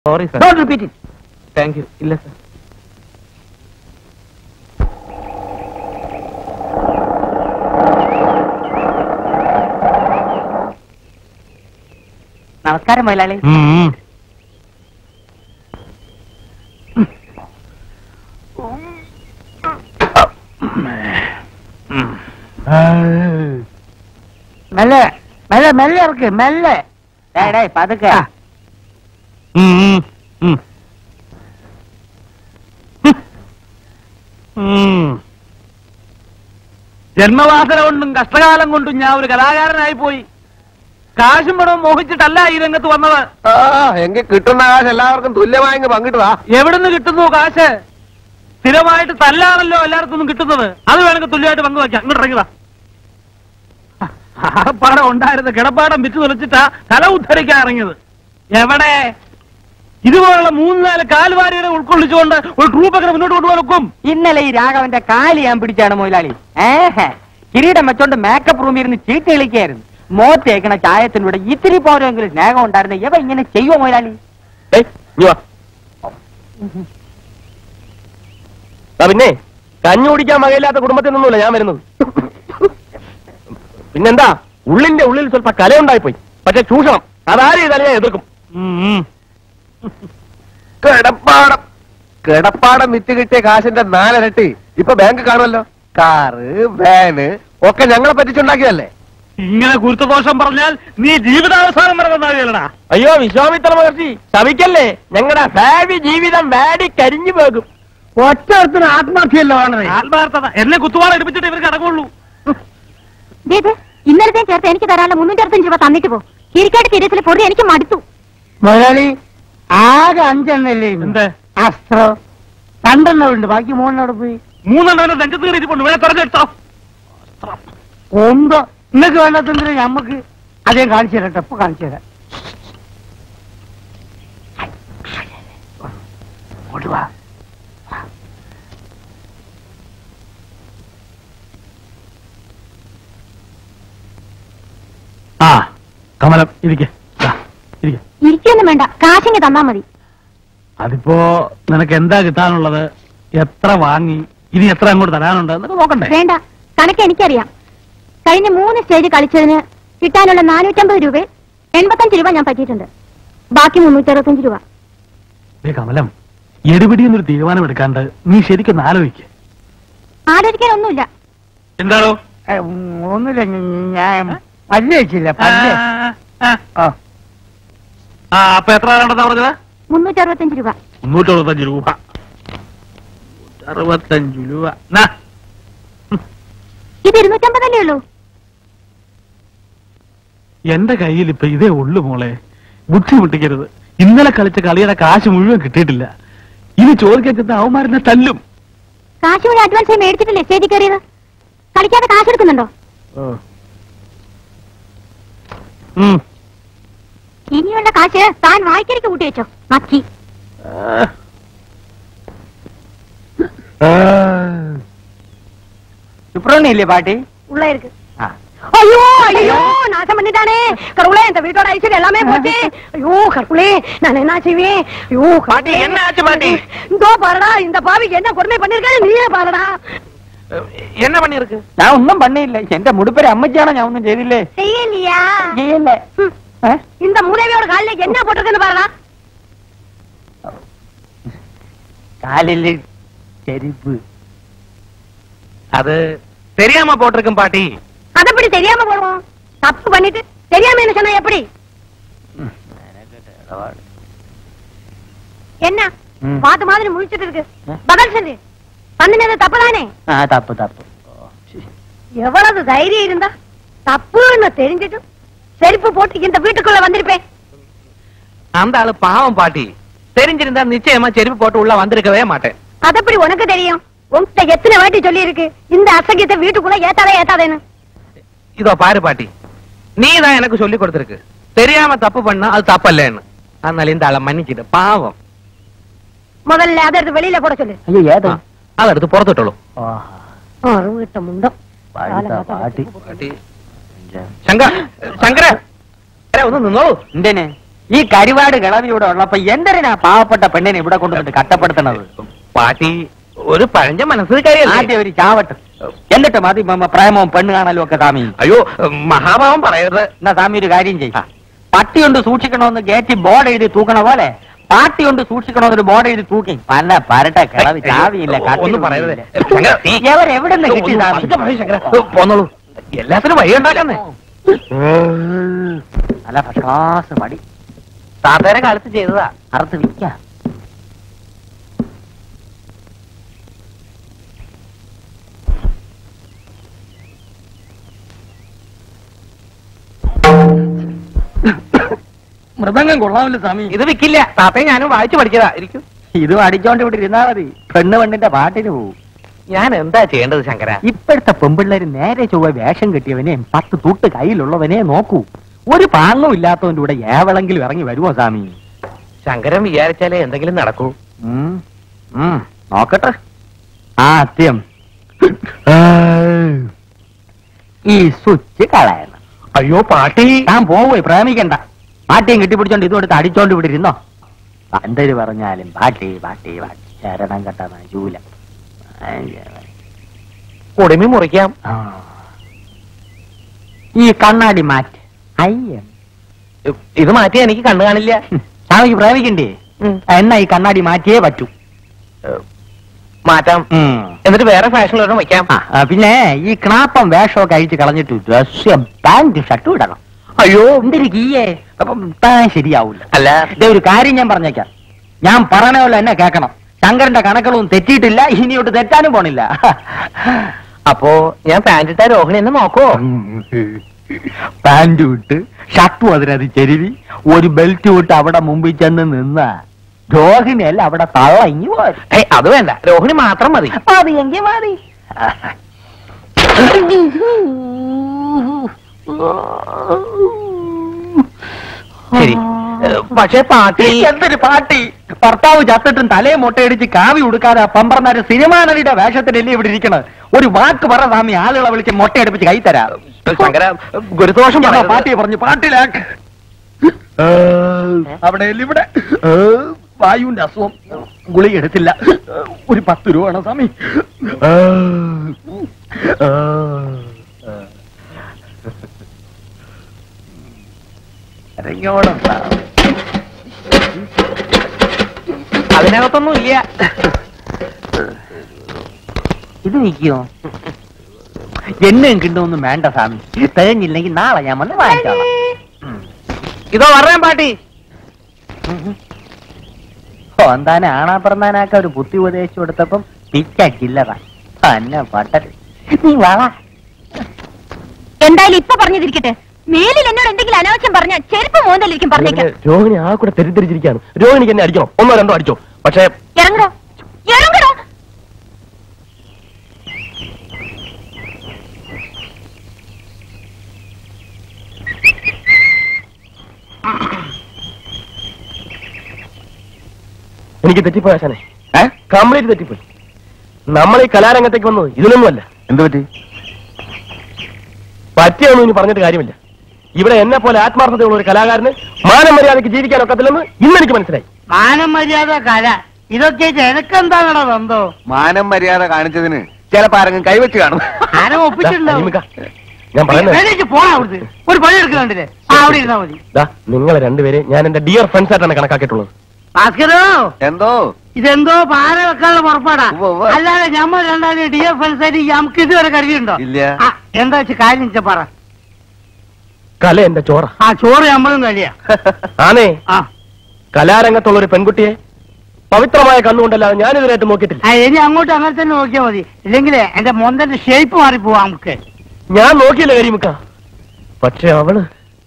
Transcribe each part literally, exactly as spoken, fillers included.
Sorry sir. Don't repeat it. Thank you. ഇല്ല sir. നമസ്കാരം മുതലാളി. മെല്ലെ മെല്ലെ മെല്ലെ ഇറക്ക് മെല്ലെ. പതുക്കെ. ജന്മവാസന കൊണ്ടും കഷ്ടകാലം കൊണ്ടും ഞാൻ ഒരു കലാകാരനായി പോയി. കാശും പണവും മോഹിച്ചിട്ടല്ല ഈ രംഗത്ത് വന്നത്. എങ്കിൽ കിട്ടുന്ന കാശ് എല്ലാവർക്കും തുല്യമായി പങ്കിട്ടതാ. എവിടുന്ന് കിട്ടുന്നു കാശ്? സ്ഥിരമായിട്ട് തല്ലാണല്ലോ എല്ലായിടത്തും കിട്ടുന്നത്. അത് വേണമെങ്കിൽ തുല്യമായിട്ട് പങ്കുവയ്ക്കാം. ഇങ്ങോട്ട് ഇറങ്ങിയതാ. ആപ്പാടം ഉണ്ടായിരുന്ന കിടപ്പാടം വിറ്റ് തുലച്ചിട്ടാ കല ഉദ്ധരിക്കാൻ ഇറങ്ങിയത്. എവിടെ ഇതുപോലുള്ള മൂന്ന് നാല് കാൽവാരികളെ ഉൾക്കൊള്ളിച്ചുകൊണ്ട് ഒരു ട്രൂപ്പൊക്കെ മുന്നോട്ട് കൊണ്ടുപോകും. ഇന്നലെ ഈ രാഘവന്റെ കാല് ഞാൻ പിടിച്ചാണ് മുതലാളി. ഏഹ് കിരീടം വെച്ചോണ്ട് മേക്കപ്പ് റൂമിൽ ഇരുന്ന് ചീട്ട് കളിക്കായിരുന്നു. മോത്തേക്കണ ചായത്തിലൂടെ ഇത്തിരി പോരെങ്കിലും സ്നേഹം ഉണ്ടായിരുന്ന ഇവ ഇങ്ങനെ ചെയ്യുമോ മുതലാളി? പിന്നെ കഞ്ഞി കുടിക്കാൻ മകയില്ലാത്ത കുടുംബത്തിൽ നിന്നുമില്ല ഞാൻ വരുന്നത്. പിന്നെന്താ, ഉള്ളിന്റെ ഉള്ളിൽ സ്വല്പ കലയുണ്ടായിപ്പോയി. പക്ഷെ ചൂഷണം അതാരും ഇതല്ല ഞാൻ എതിർക്കും. കിടപ്പാടം കിടപ്പാടം വിറ്റ് കിട്ടിയ കാശിന്റെ നാലിരട്ടി ഇപ്പൊ ബാങ്ക് കാണുമല്ലോ. കാറ് വാന് ഒക്കെ ഞങ്ങളെ പറ്റിച്ചുണ്ടാക്കിയതല്ലേ. ഇങ്ങനെ ഗുരുത്വദോഷം പറഞ്ഞാൽ നീ ജീവിതാവസാനം വരെ വന്നാലടാ. അയ്യോ വിശ്വാമിത്ര മഹർഷി ശമിക്കല്ലേ. ഞങ്ങളുടെ ഭാവി ജീവിതം വാടി കരിഞ്ഞു പോകും. ഒറ്റത്തിന് ആത്മഹത്യയല്ലോ ആണ്. ആത്മാർത്ഥത എന്നെ കുത്തുവാള എടുപ്പിച്ചിട്ട് ഇവർക്ക് അടങ്ങുള്ളൂ. ഇന്നലത്തെ ചേർത്ത് എനിക്ക് തരാനുള്ള മുന്നൂറ്ററുപത്തഞ്ച് രൂപ തന്നിട്ട് പോ. കിരിക്കാട്ട് തീരത്തിൽ പൊടി എനിക്ക് മടുത്തു. മുതലാളി ആകെ അഞ്ചെണ്ണല്ലേ? എന്ത് അസ്ത്രോ രണ്ടെണ്ണം ഉണ്ട്, ബാക്കി മൂന്നെണ്ണം പോയി. മൂന്നെണ്ണം നെഞ്ചത്ത് കയറിയിട്ടുണ്ട്. വേറെ തെരഞ്ഞെടുത്തോ ഒന്തോ നിങ്ങൾക്ക് വേണ്ടാത്തതിന് ഞമ്മക്ക് അതേ കാണിച്ചു തരട്ടെ. ഇപ്പൊ കാണിച്ചു തരാം. ഓടുവാ. ആ കമലം ഇരിക്കെ ഇരിക്കൊന്നും വേണ്ട, കാശിങ്ങ് തന്നാ മതി. അതിപ്പോ നിനക്ക് എന്താ കിട്ടാനുള്ളത്? എത്ര വാങ്ങി? ഇനി എത്ര അങ്ങോട്ട് തരാനുണ്ട് എന്നൊക്കെ നോക്കണ്ടേ? വേണ്ട, കണക്ക് എനിക്കറിയാം. കഴിഞ്ഞ മൂന്ന് സ്റ്റേജ് കളിച്ചതിന് കിട്ടാനുള്ള നാനൂറ്റമ്പത് രൂപ എൺപത്തഞ്ച് രൂപ ഞാൻ പറ്റിയിട്ടുണ്ട്. ബാക്കി മുന്നൂറ്റി അറുപത്തഞ്ച് രൂപ. കമലം, എടുപിടിയെന്നൊരു തീരുമാനം എടുക്കാണ്ട് നീ ശരിക്കൊന്ന് ആലോചിക്ക. ആലോചിക്കാനൊന്നുമില്ല. എന്താണോ? ഒന്നുമില്ല, ഞാൻ പല്ല് വെച്ചില്ല. പല്ല് ആ അപ്പൊ എത്ര ഉണ്ടെന്നാ പറഞ്ഞത്? മുന്നൂറ്റി അറുപത്തഞ്ച് രൂപ. മുന്നൂറ്റി അറുപത്തഞ്ച് രൂപ അറുപത്തഞ്ച് രൂപ ഇത് ഇരുന്നൂറ്റമ്പതല്ലേ ഉള്ളൂ. എന്റെ കയ്യിൽ ഇപ്പൊ ഇതേ ഉള്ളു മോളെ. ബുദ്ധിമുട്ടിക്കരുത്. ഇന്നലെ കളിച്ച കളിയുടെ കാശ് മുഴുവൻ കിട്ടിയിട്ടില്ല. ഇനി ചോദിക്കാൻ ചെന്ന അവന്മാരെന്നെ തല്ലും. കാശ് കൂടി അഡ്വാൻസ് മേടിച്ചിട്ടില്ലേ സ്റ്റേജിൽ കയറിയത്? കളിക്കാതെ കാശ് എടുക്കുന്നുണ്ടോ? ഇനിയുള്ള കാശ് താൻ വായിക്കരിക്ക് കൂട്ടി വെച്ചോ മക്കി. சுப்ரமணியிலே பாட்டி உள்ள இருக்கு. ஐயோ ஐயோ நாசம் பண்ணிட்டானே கடவுளே. இந்த வீட்டோட ஐஸ்வர்யம் எல்லாமே போச்சு. ஐயோ கடவுளே, நான் என்ன செய்வேன்? ஐயோ பாட்டி என்ன ஆச்சு பாட்டி? இதோ பாருடா, இந்த பாவிக்கு என்ன கொடுமை பண்ணிருக்காரு நீயே பாருடா. என்ன பண்ணிருக்கு? நான் ஒன்னும் பண்ணல. எந்த முடுப்பேர அம்மச்சியானோ நான் ஒன்னும் செய்யல. செய்யலையா? செய்யல. இந்த மூதேவியோட கால்ல என்ன போட்டுருக்குன்னு பாருடா. காலில் செருப்பு. அது தெரியாம போட்டிருக்கும் பாட்டி. அது எப்படி தெரியாம போடுவோம்? தப்பு பண்ணிட்டு தெரியாம என்ன சொன்னா எப்படி? என்ன பாத்து மாதிரி முழிச்சிட்டு இருக்கு? பதில் சொல்லு. பண்ணினது தப்புதானே? தப்பு தப்பு. எவ்வளவு தைரியம் இருந்தா தப்புன்னு தெரிஞ்சிட்டு செருப்பு போட்டு இந்த வீட்டுக்குள்ள வந்திருப்பேன். அந்த ஆளு பாவம் பாட்டி. தெரிஞ்சிருந்தா நிச்சயமா செருப்பு போட்டு உள்ள வந்திருக்கவே மாட்டேன். அது எப்படி உனக்கு தெரியும்? உன்கிட்ட எத்தனை வாட்டி சொல்லி இருக்கு இந்த அசகியத்தை வீட்டுக்குள்ள ஏத்தாதே ஏத்தாதேன்னு? இதோ பாரு பாட்டி, நீ தான் எனக்கு சொல்லி கொடுத்திருக்கு தெரியாம தப்பு பண்ணா அது தப்பல்லேன்னு. அதனால இந்த ஆளை மன்னிச்சிட்டு பாவம். முதல்ல அதை எடுத்து வெளியில போட சொல்லு. ஐயோ ஏதோ அதை எடுத்து புறத்துட்டோம். வீட்ட முண்டம் பாட்டி. ശങ്കര ശങ്കര ഒന്ന് നിന്നോളൂ. എന്തേനെ ഈ കരിവാട് കിളവി ഇവിടെ ഉള്ളപ്പോ എന്തിനാ പാവപ്പെട്ട പെണ്ണിനെ ഇവിടെ കൊണ്ടുവന്നിട്ട് കട്ടപ്പെടുത്തണത്? പാട്ടി ഒരു പഴഞ്ച മനസ്സിലാരിയല്ലേ? ആദ്യം ഒരു ചാവട്ട്, എന്നിട്ട് മതി മ- പ്രേമവും പെണ്ണ് കാണലും ഒക്കെ സ്വാമി. അയ്യോ മഹാഭാവം പറയരുത്. എന്നാ സ്വാമി ഒരു കാര്യം ചെയ്യും, പട്ടി കൊണ്ട് സൂക്ഷിക്കണമെന്ന് ഗേറ്റ് ബോർഡ് എഴുതി തൂക്കണ പോലെ പാട്ടി കൊണ്ട് സൂക്ഷിക്കണമെന്നൊരു ബോർഡ് എഴുതി തൂക്കി പല പരട്ട കിളവി ചാവിയില്ല. ഒന്നും പറയരുത്. എവിടെ നിന്ന് കിട്ടി സ്വാമി? പോന്നോളൂ, എല്ലാത്തിനും വഴി ഉണ്ടാക്കാന്നേ. നല്ല ഫസ്റ്റ് മടി താത്തേരെ കാലത്ത് ചെയ്തതാ. അറുത്ത് വിൽക്കാം. മൃദംഗം കൊള്ളാമല്ലോ സ്വാമി. ഇത് വിൽക്കില്ല, താത്തയെ ഞാനും വായിച്ചു പഠിച്ചതാ. ഇരിക്കും. ഇതും അടിച്ചോണ്ട് ഇവിടെ ഇരുന്നാ മതി, പെണ്ണ് പെണ്ണിന്റെ പാട്ടിന് പോവും. ഞാൻ എന്താ ചെയ്യേണ്ടത് ശങ്കര? ഇപ്പോഴത്തെ പെമ്പിള്ളേര് നേരെ ചൊവ്വ വേഷം കെട്ടിയവനെ പത്ത് തൂട്ട് കയ്യിലുള്ളവനെ നോക്കൂ. ഒരു പാങ്ങും ഇല്ലാത്തവന്റെ കൂടെ ഏവളെങ്കിലും ഇറങ്ങി വരുമോ സ്വാമി? ശങ്കരൻ വിചാരിച്ചാലേ എന്തെങ്കിലും നടക്കൂ. ഉം, ഉം, നോക്കട്ടെ. ആദ്യം ഈ സ്വിച്ച് കളയണം. അയ്യോ പാട്ടി, താൻ പോവേ, പ്രേമിക്കണ്ട. പാട്ടിയും കെട്ടിപ്പിടിച്ചോണ്ട് ഇതും എടുത്ത് അടിച്ചോണ്ട് ഇവിടെ ഇരുന്നോ. പന്തര് പറഞ്ഞാലും പാട്ടി പാട്ടി പാട്ടി ശരണം കെട്ട ജൂല. കുടുമി മുറിക്കാം. ആ. ഈ കണ്ണാടി മാറ്റ്. അയ്യ, ഇത് മാറ്റിയാ എനിക്ക് കണ്ണു കാണില്ല. സ്വാമിക്ക് പ്രേമിക്കണ്ടേ? എന്നാ ഈ കണ്ണാടി മാറ്റിയേ പറ്റൂ. മാറ്റാം. ഉം. എന്നിട്ട് വേറെ ഫാഷനിലൊരെണ്ണം വയ്ക്കാം. ആ, ആ, പിന്നെ ഈ ക്ലാപ്പം വേഷമൊക്കെ അഴിച്ച് കളഞ്ഞിട്ട് ഡ്രസ് പാന്റ് ഷർട്ടും ഇടണം. അയ്യോ എന്തൊരു കീയേ, അപ്പം താൻ ശരിയാവൂല. അല്ല, ഇതേ ഒരു കാര്യം ഞാൻ പറഞ്ഞേക്കാം, ഞാൻ പറഞ്ഞ പോലെ എന്നെ കേൾക്കണം. ശങ്കരന്റെ കണക്കുകളൊന്നും തെറ്റിയിട്ടില്ല, ഇനിയോട്ട് തെറ്റാനും പോണില്ല. അപ്പോ ഞാൻ പാന്റ് ഇട്ടാ രോഹിണി എന്നെ നോക്കോ? പാന്റ് വിട്ട് ഷർട്ടും അതിനത് ചെരുവി ഒരു ബെൽറ്റ് വിട്ട് അവിടെ മുമ്പിൽ ചെന്ന് നിന്ന രോഹിണിയല്ല അവിടെ തള്ളങ്ങി പോയി. ഏയ് അത് വേണ്ട, രോഹിണി മാത്രം മതി. മതിയെങ്കിൽ മതി. ശരി, പക്ഷേ പാട്ടി എന്തൊരു പാട്ടി! ഭർത്താവ് ചത്തിട്ടും തലയെ മുട്ടയടിച്ച് കാവി ഉടുക്കാതെ പമ്പർന്നാര് സിനിമാ നടിയുടെ വേഷത്തിലല്ലേ ഇവിടെ ഇരിക്കണത്. ഒരു വാക്ക് പറ സ്വാമി, ആളുകളെ വിളിച്ച് മുട്ടയടിപ്പിച്ച് കൈ തരാം. ശങ്കര ഗുരുദോഷം ഞാൻ പാട്ടിയെ പറഞ്ഞു, പാട്ടിലാക്ക്. അവിടെ ഇവിടെ വായുവിന്റെ അസുഖം, ഗുളിക എടുത്തില്ല. ഒരു പത്ത് രൂപ വേണം സ്വാമി. അതിനകത്തൊന്നും ഇല്ല. ഇത് നിൽക്കുമോ? എന്നും കിട്ടുമൊന്നും വേണ്ട സ്വാമി, തികഞ്ഞില്ലെങ്കിൽ നാളെ ഞാൻ വന്ന് വാങ്ങിച്ചോളാം. ഇതോ പറയാൻ പാട്ടി. എന്താനെ ആണാ പറഞ്ഞാനാക്ക ഒരു ബുദ്ധി ഉപദേശിച്ചു കൊടുത്തപ്പം പിച്ചക്കില്ലതാ തന്നെ പട്ടത്. നീ വള എന്തായാലും ഇപ്പൊ പറഞ്ഞതിരിക്കട്ടെ, മേലിൽ എന്നോട് എന്തെങ്കിലും അനാവശ്യം പറഞ്ഞ ചെരുപ്പ് മോന്തലിരിക്കും പറഞ്ഞേക്കാം. രോഹിണി ആ കൂടെ തെറ്റിദ്ധരിച്ചിരിക്കുകയാണ്. രോഹിണിക്ക് എന്നെ അടിക്കണം, ഒന്നോ രണ്ടോ അടിച്ചോ. പക്ഷേ ഇറങ്ങടോ, ഇറങ്ങടോ. എനിക്ക് തെറ്റിപ്പോയി ആശാനെ, കംപ്ലീറ്റ് തെറ്റിപ്പോയി. നമ്മൾ ഈ കലാരംഗത്തേക്ക് വന്നത് ഇതിനൊന്നുമല്ല. എന്ത് പറ്റി? പറ്റിയൊന്നും ഇനി പറഞ്ഞിട്ട് കാര്യമില്ല. ഇവിടെ എന്നെ പോലെ ആത്മാർത്ഥതയുള്ള ഒരു കലാകാരന് മാനം മര്യാദയ്ക്ക് ജീവിക്കാൻ ഒക്കത്തില്ലെന്ന് ഇന്നെനിക്ക് മനസ്സിലായി. മാനം മര്യാദ കല ഇതൊക്കെ എനക്കെന്താണോ ബന്ധോ? മാനം മര്യാദ കാണിച്ചതിന് ചിലപ്പോ ആരെങ്കിലും കൈവച്ച് കാണും. ആരും ഒപ്പിച്ചിട്ടുണ്ടോ? ഞാൻ പറയുന്നത് പോണ അവിടുത്തെ ഒരു പണി എടുക്കുന്നുണ്ടല്ലേ, അവിടെ ഇരുന്നാ മതി. നിങ്ങളെ രണ്ടുപേരെ ഞാൻ എന്റെ ഡിയർ ഫ്രണ്ട്സ് ആയിട്ടാണ് കണക്കാക്കിയിട്ടുള്ളത്. ഭാസ്കരോ, എന്തോ ഇതെന്തോ പാര വെക്കാനുള്ള പുറപ്പാടാ. ഉവ്വ് ഉവ്വ്. അല്ലാതെ ഞമ്മ രണ്ടാലും ഡി എഫ് ഫ്രണ്ട്സ് ആയിട്ട് നമുക്ക് ഇതുവരെ കരുതിയുണ്ടോ? ഇല്ല. ആ, എന്താ വെച്ചാ കാര്യം വെച്ചാ പറ. കല എന്റെ ചോറ. ആ ചോറ് നമ്മളും കഴിയാ. ആണേ, ആ കലാരംഗത്തുള്ള ഒരു പെൺകുട്ടിയെ പവിത്രമായ കണ്ണുകൊണ്ടല്ലാതെ ഞാനിതിനായിട്ട് നോക്കിയിട്ടില്ല. ആ, ഇനി അങ്ങോട്ട് അങ്ങനെ തന്നെ നോക്കിയാ മതി, ഇല്ലെങ്കിലേ എന്റെ മൊന്തന്റെ ഷേപ്പ് മാറിപ്പോവാ നമുക്ക്. ഞാൻ നോക്കിയില്ല കരിമുക്ക, പക്ഷെ അവള്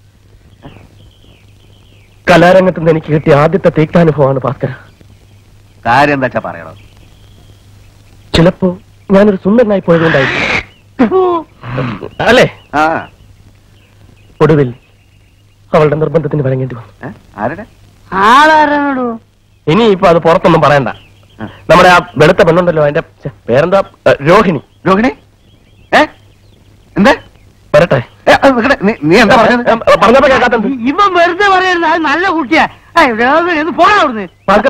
കലാരംഗത്ത് നിന്ന് എനിക്ക് കിട്ടിയ ആദ്യത്തെ തീക്താനുഭവമാണ് ഭാസ്കര. കാര്യം എന്താ വെച്ചാ പറയണം. ചിലപ്പോ ഞാനൊരു സുന്ദരനായി പോയതുകൊണ്ടായിരിക്കും അല്ലേ? ആ ഒടുവിൽ അവളുടെ നിർബന്ധത്തിന് വഴങ്ങേണ്ടി വന്നു. ഏ? ആരുടെ? ആളാരാണോ? ഇനി ഇപ്പൊ അത് പുറത്തൊന്നും പറയണ്ട. നമ്മുടെ ആ വെളുത്ത പെണ്ണുണ്ടല്ലോ, അതിന്റെ പേരെന്താ? രോഹിണി. രോഹിണി? ഏ എന്താ? വരട്ടെ. ഏ, നിക്കടെ, നീ- നീ എന്താ പറഞ്ഞത്? പറഞ്ഞപ്പോ കേൾക്കാത്തത് ഇവൻ വെറുതെ പറയരുത്, അത് നല്ല കുട്ടിയാ. ഏയ്, രോഗം, ഇത് പോണാ അവിടുന്ന്.